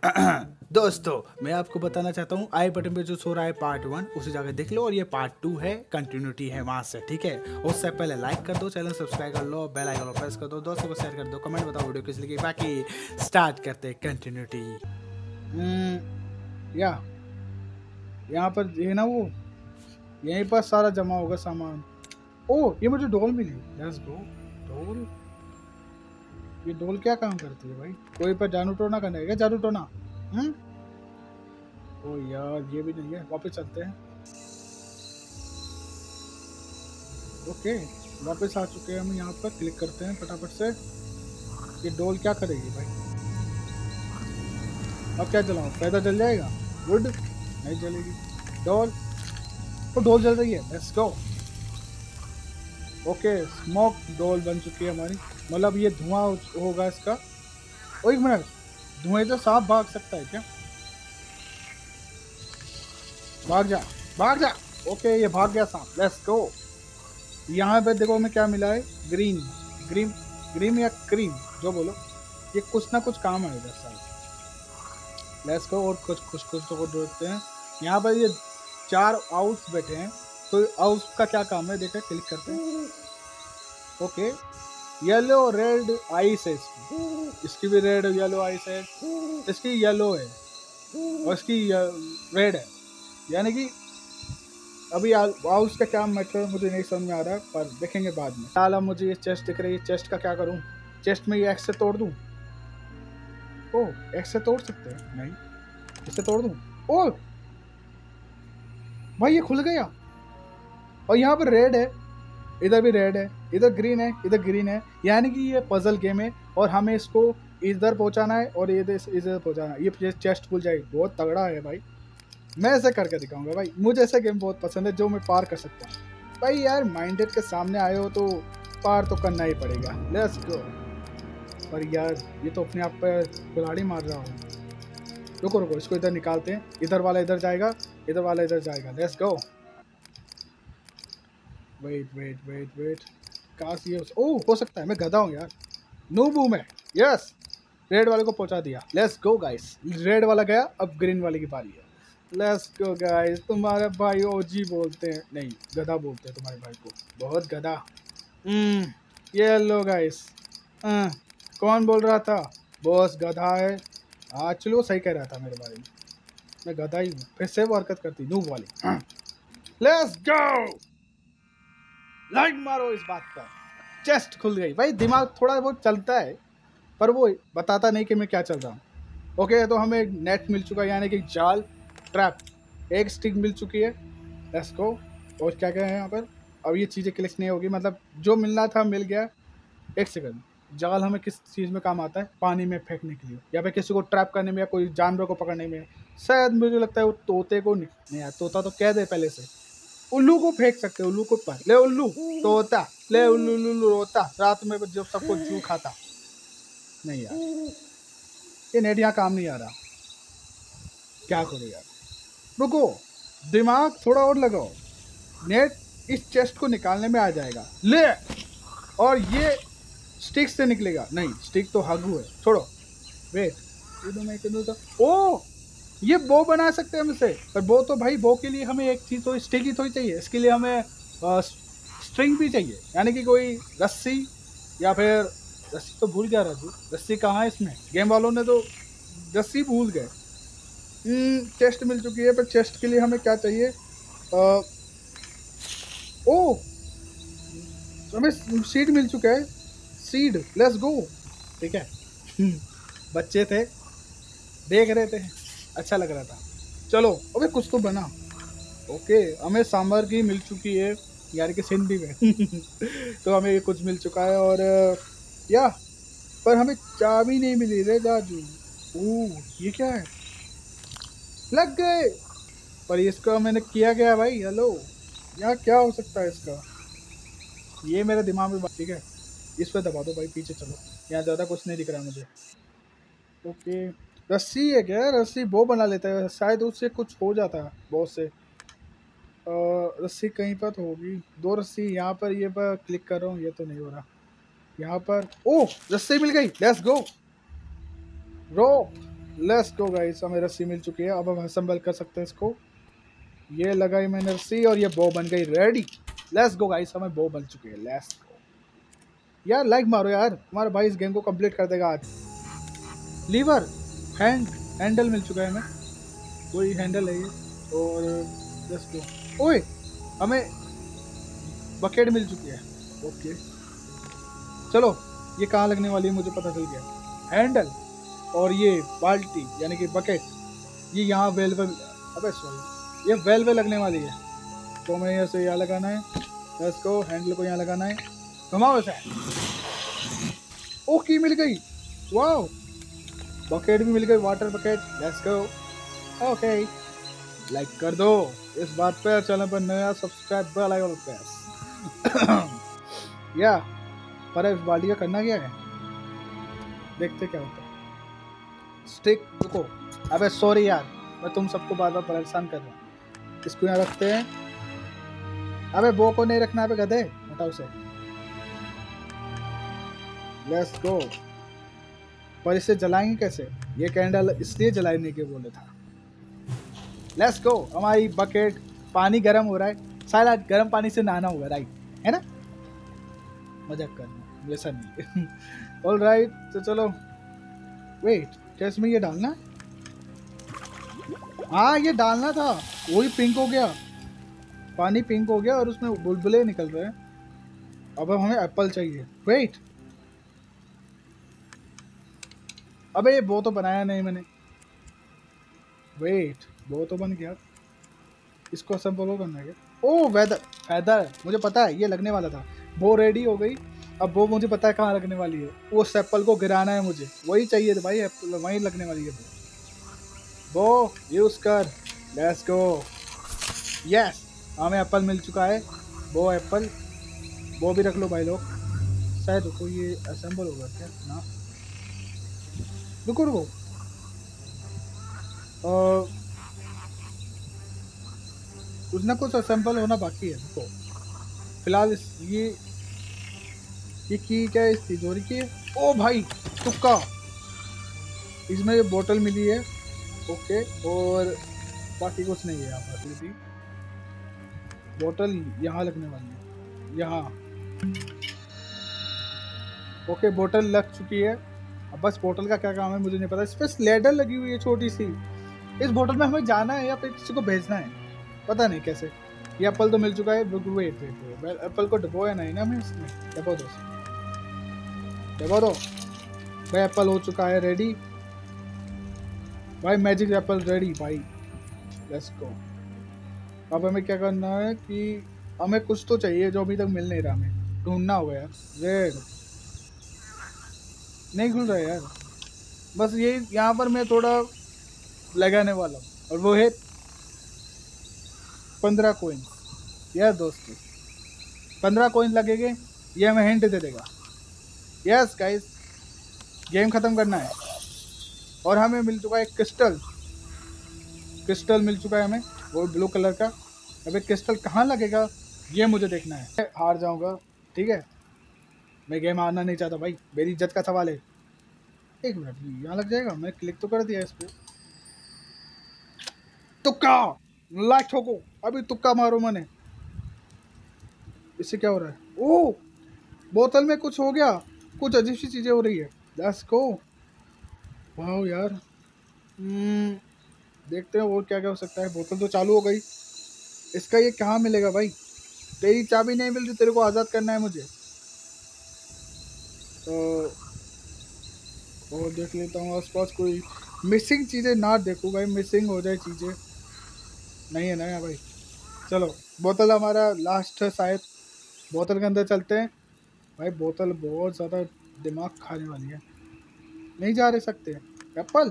दोस्तों मैं आपको बताना चाहता हूँ आई बटन पे जो सो रहा है पार्ट 1 उसे जाकर देख लो और ये पार्ट 2 है कंटिन्यूटी है वहां से, ठीक है। उससे पहले लाइक कर दो, चैनल सब्सक्राइब कर लो, बेल आइकन प्रेस कर दो, दोस्तों को शेयर कर दो, कमेंट बताओ वीडियो किस लिए। बाकी स्टार्ट करते हैं कंटिन्यूटी। या यहाँ पर ये ना वो यहीं पर सारा जमा होगा सामान। ओ ये मुझे डोल मिली, लेट्स गो। डोल, ये डोल क्या काम करती है भाई? कोई पर जादू टोना करना है क्या? जादू टोना? हम्म। ओ यार ये भी नहीं है, वापस चलते हैं। ओके वापस आ चुके हैं हम, यहाँ पर क्लिक करते हैं फटाफट से। ये डोल क्या करेगी भाई? अब क्या चलाऊं? पैदा जल जाएगा? वुड नहीं जलेगी। डोल, तो डोल जल रही है, लेट्स गो। ओके स्मोक डोल बन चुकी है हमारी, मतलब ये धुआं होगा इसका। ओ एक मिनट, धुएं तो सांप भाग सकता है क्या? भाग जा, भाग जा। ओके ये भाग गया सांप, लेट्स गो। यहाँ पे देखो हमें क्या मिला है, ग्रीन ग्रीन ग्रीन या क्रीम जो बोलो, ये कुछ ना कुछ काम आएगा शायद। Let's go. और कुछ कुछ कुछ तो ढूंढते हैं। यहाँ पर ये 4 आउस बैठे हैं, तो आउस का क्या काम है देखा, क्लिक करते हैं। ओके येलो रेड आइस है इसकी भी रेड येलो आइस है, इसकी येलो है और इसकी रेड है, यानी कि अभी हाउस का क्या मतलब मुझे नहीं समझ में आ रहा, पर देखेंगे बाद में। फिलहाल अब मुझे ये चेस्ट दिख रही है, चेस्ट का क्या करूं? चेस्ट में ये एक्स से तोड़ दूं? ओ एक्स से तोड़ सकते हैं, नहीं इससे तोड़ दूं? ओ भाई ये खुल गया, और यहाँ पर रेड है, इधर भी रेड है, इधर ग्रीन है, इधर ग्रीन है, यानी कि ये पजल गेम है और हमें इसको इधर पहुंचाना है और इधर पहुंचाना है। ये चेस्ट खुल जाएगी, बहुत तगड़ा है भाई। मैं ऐसे करके दिखाऊंगा भाई, मुझे ऐसा गेम बहुत पसंद है जो मैं पार कर सकता हूँ भाई। यार माइंडेड के सामने आए हो तो पार तो करना ही पड़ेगा, लेट्स गो। पर यार ये तो अपने आप पर कुल्हाड़ी मार रहा हूँ। रुको रुको, इसको इधर निकालते हैं, इधर वाला इधर जाएगा, इधर वाला इधर जाएगा, let's go. Wait wait wait wait, काश ये ओ हो सकता है मैं गधा हूँ यार, नूब हूँ मैं। यस रेड वाले को पहुंचा दिया, लेट्स गो गाइस। रेड वाला गया, अब ग्रीन वाले की बारी है, लेट्स गो गाइस। तुम्हारे भाई ओजी बोलते हैं, नहीं गधा बोलते हैं तुम्हारे भाई को, बहुत गधा। ये लो गाइस। कौन बोल रहा था? बॉस गधा है। चलो सही कह रहा था मेरे बारे में, मैं गधा ही हूँ। फिर से वो हरकत करती नूब वाली। लेट्स गो, लाइक मारो इस बात पर। चेस्ट खुल गई भाई, दिमाग थोड़ा बहुत चलता है पर वो बताता नहीं कि मैं क्या चल रहा हूँ। ओके तो हमें नेट मिल चुका है, यानी कि जाल, ट्रैप, एक स्टिक मिल चुकी है, लेट्स गो। और क्या क्या है यहाँ पर? अब ये चीज़ें क्लिक नहीं होगी, मतलब जो मिलना था मिल गया। एक सेकंड, जाल हमें किस चीज़ में काम आता है? पानी में फेंकने के लिए, या फिर किसी को ट्रैप करने में, या कोई जानवर को पकड़ने में। शायद मुझे लगता है वो तोते को नहीं यार, तोता तो कह दे पहले से। उल्लू को फेंक सकते, उल्लू को पर ले, उल्लू तोता ले, उल्लू उल्लू रोता रात में जब सबको जू खाता। नहीं यार ये नेट यहाँ काम नहीं आ रहा, क्या करो यार। रुको, दिमाग थोड़ा और लगाओ, नेट इस चेस्ट को निकालने में आ जाएगा। ले, और ये स्टिक से निकलेगा, नहीं स्टिक तो हगू है, छोड़ो। वेट, ओ ये बो बना सकते हैं हम इसे, पर बो तो भाई बो के लिए हमें एक चीज तो स्टिक ही थोड़ी चाहिए, इसके लिए हमें स्ट्रिंग भी चाहिए, यानी कि कोई रस्सी, या फिर रस्सी तो भूल गया राजू, रस्सी कहाँ है इसमें? गेम वालों ने तो रस्सी भूल गए। चेस्ट मिल चुकी है, पर चेस्ट के लिए हमें क्या चाहिए? ओ हमें सीड मिल चुका है, सीड, लेट्स गो। ठीक है। बच्चे थे, देख रहे थे, अच्छा लग रहा था, चलो अबे कुछ तो बना। ओके हमें सामग्री मिल चुकी है, यार कि सिंधी में। तो हमें ये कुछ मिल चुका है, और या पर हमें चाबी नहीं मिली रे जाजू। ओह ये क्या है? लग गए, पर इसका मैंने किया गया भाई। हेलो, यहाँ क्या हो सकता है इसका? ये मेरे दिमाग में ठीक है, इस पे दबा दो भाई, पीछे चलो, यहाँ ज़्यादा कुछ नहीं दिख रहा मुझे। ओके रस्सी है क्या? रस्सी वो बना लेता है शायद, उससे कुछ हो जाता है बहुत से। रस्सी कहीं पर तो होगी, 2 रस्सी यहाँ पर, ये पर क्लिक कर रहा हूँ, ये तो नहीं हो रहा। यहाँ पर ओ रस्सी मिल गई, let's go. Rope, let's go guys, हमें रस्सी मिल चुकी है। अब हम असेंबल कर सकते हैं इसको। ये लगाई मैंने रस्सी और ये बो बन गई रेडी। लेट्स गो गाइस, हमें बो बन चुकी है। लेट्स गो यार, लाइक मारो यार, हमारा भाई इस गेम को कंप्लीट कर देगा आज। लीवर हैंडल मिल चुका है हमें, कोई हैंडल है ये। और लेट्स गो। ओए, हमें बकेट मिल चुकी है। ओके चलो, ये कहाँ लगने वाली है मुझे पता चल गया। हैंडल और ये बाल्टी यानी कि बकेट, ये यहाँ वेल्व, अबे सॉरी, ये वेल्व लगने वाली है। तो हमें यहाँ से यहाँ लगाना है। लेट्स गो, हैंडल को यहाँ लगाना है, घुमाओ इसे। ओ की मिल गई, वाओ, बकेट भी मिल गई, water bucket. Let's go. Okay, like कर दो इस बात पे, चैनल पर नया सब्सक्राइब बेल आइकन प्रेस। या पर इस बाल्टी का करना क्या है, देखते क्या होता है। स्टिक, रुको, अबे सॉरी यार, मैं तुम सबको बार बार परेशान कर रहा हूँ। इसको यहाँ रखते हैं। अबे बो को नहीं रखना है गधे, हटाओ उसे। Let's go. पर इसे जलाएंगे कैसे, ये कैंडल इसलिए जलाने के बोले था। लेट्स गो, हमारी बकेट, पानी गर्म हो रहा है, शायद गर्म पानी से नहाना होगा, राइट है ना, मजाक करना वैसा नहीं। ऑल राइट, तो चलो। वेट, क्या इसमें ये डालना है? हाँ ये डालना था, वही पिंक हो गया, पानी पिंक हो गया और उसमें बुलबुले निकल रहे हैं। अब हमें एप्पल चाहिए। वेट, अबे ये वो तो बनाया नहीं मैंने। वेट, वो तो बन गया, इसको असेंबल करना है क्या? ओ वेदर, फैदर, मुझे पता है ये लगने वाला था। वो रेडी हो गई, अब वो मुझे पता है कहाँ लगने वाली है। वो एप्पल को गिराना है मुझे, वही चाहिए था भाई, एप्पल वहीं लगने वाली है। वो यूज कर। Let's go. यस, हमें एप्पल मिल चुका है। वो एप्पल, वो भी रख लो भाई लोग। शायद रुको, ये असेंबल होगा क्या ना? रुको रुको, कुछ ना कुछ असेंबल होना बाकी है। रुको फिलहाल ये की क्या है, इस तिजोरी की है। ओ भाई तुक्का, इसमें ये बोतल मिली है। ओके, और बाकी कुछ नहीं है यहाँ पर भी। बोतल यहाँ लगने वाली है, यहाँ। ओके, बोतल लग चुकी है। अब बस बोतल का क्या काम है मुझे नहीं पता। इस पर स्लेडर लगी हुई है छोटी सी। इस बोतल में हमें जाना है या फिर किसी को भेजना है, पता नहीं कैसे। ये एप्पल तो मिल चुका है। वेट, एप्पल को डबोया नहीं ना मैं इसमें। डबो दो, डबो दो भाई। एप्पल हो चुका है रेडी भाई, मैजिक एप्पल रेडी भाई। Let's go. अब हमें क्या करना है कि हमें कुछ तो चाहिए जो अभी तक मिल नहीं रहा, हमें ढूंढना होगा यार। रेड नहीं खुल रहा है यार, बस ये यहाँ पर मैं थोड़ा लगाने वाला हूँ, और वो है 15 कोइन। यार दोस्तों, 15 कोइन लगेंगे, ये हमें हिंट दे देगा। यस गाइस, गेम खत्म करना है। और हमें मिल चुका है क्रिस्टल, क्रिस्टल मिल चुका है हमें, वो ब्लू कलर का। अबे क्रिस्टल कहाँ लगेगा ये मुझे देखना है। हार जाऊंगा, ठीक है, मैं गेम हारना नहीं चाहता भाई, मेरी इज्जत का सवाल है। एक मिनट, यहाँ लग जाएगा, मैं क्लिक तो कर दिया इस पे। तुक्का, लाइक ठोको, अभी तुक्का मारो मैंने। इससे क्या हो रहा है? ओ, बोतल में कुछ हो गया, कुछ अजीब सी चीजें हो रही है। Let's go. वाह यार, देखते हैं और क्या क्या हो सकता है। बोतल तो चालू हो गई, इसका ये कहाँ मिलेगा भाई? तेरी चाबी नहीं मिल रही, तेरे को आज़ाद करना है मुझे। तो और देख लेता हूँ आसपास कोई मिसिंग चीज़ें ना देखूँ भाई, मिसिंग हो जाए चीज़ें। नहीं है ना यार भाई। चलो, बोतल हमारा लास्ट है शायद, बोतल के अंदर चलते हैं भाई। बोतल बहुत ज़्यादा दिमाग खाने वाली है, नहीं जा रहे सकते। एप्पल,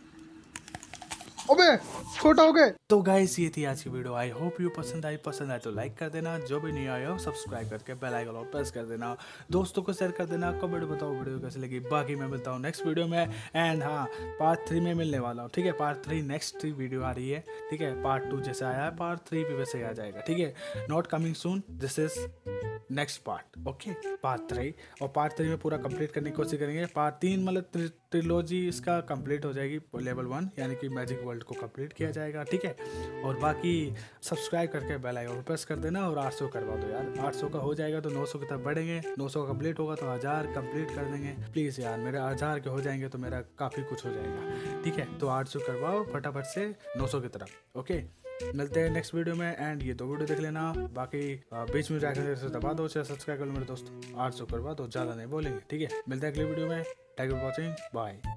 अबे छोटा हो गए। तो गाइस ये थी आज की वीडियो। आई होप यू पसंद आए तो लाइक कर देना, जो भी नहीं आया हो सब्सक्राइब करके बेल आइकन और प्रेस कर देना, दोस्तों को शेयर कर देना, कमेंट बताओ वीडियो कैसे लगी। बाकी मैं मिलता हूँ नेक्स्ट वीडियो में। एंड हाँ, पार्ट 3 में मिलने वाला हूँ, ठीक है। पार्ट 3 नेक्स्ट वीडियो आ रही है, ठीक है। पार्ट 2 जैसे आया है, पार्ट 3 भी वैसे ही आ जाएगा, ठीक है। Not coming soon, this is next part, okay, part 3। और पार्ट 3 में पूरा कंप्लीट करने की कोशिश करेंगे। पार्ट 3 मतलब ट्रिलॉजी इसका कंप्लीट हो जाएगी, लेवल 1 यानी कि मैजिक वर्ल्ड को कंप्लीट किया जाएगा, ठीक है। और बाकी सब्सक्राइब करके बेल आइकन को प्रेस कर देना और 800 करवा दो यार। 800 का हो जाएगा तो 900 की तरफ बढ़ेंगे, 900 का कंप्लीट होगा तो 1000 कंप्लीट कर देंगे। प्लीज़ यार, मेरे 1000 के हो जाएंगे तो मेरा काफ़ी कुछ हो जाएगा, ठीक है। तो 800 करवाओ फटाफट से 900 की तरफ, ओके। मिलते हैं नेक्स्ट वीडियो में। एंड ये 2 वीडियो देख लेना, बाकी बीच में जाकर से दबा दो, चाहे सब्सक्राइब कर लो मेरे दोस्त। 800 करवा दो, ज़्यादा नहीं बोलेंगे, ठीक है। मिलते हैं अगली वीडियो में। Thank you for watching, bye.